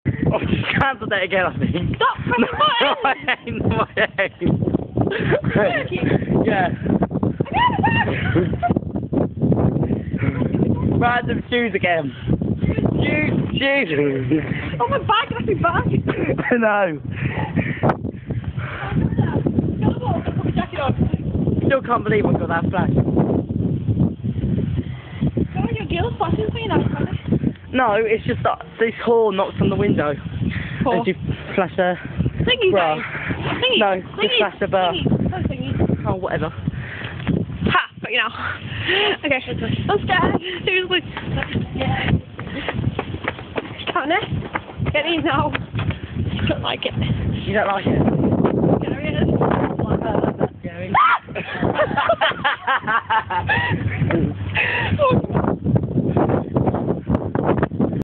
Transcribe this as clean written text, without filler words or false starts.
I've just cancelled it again, I think. Stop pressing No, I ain't. No, I ain't. Yeah. Random shoes again. Shoes. Oh, my bag, that's my bag. I know. Put my jacket on. Still can't believe I got that flash. Go on, your girl's flashing for you now, Connie. No, it's just that this whore knocked on the window. Whore. And she flashed her Thingy, bra. Thingy. No, Thingy. just flashed her bra. Thingy. Oh, thingy. Oh, whatever. Ha! But you know. Okay. I'm scared. Seriously. Yeah. Connie, get in now. I don't like it. You don't like it? There it is. Like that, Gary. Oh,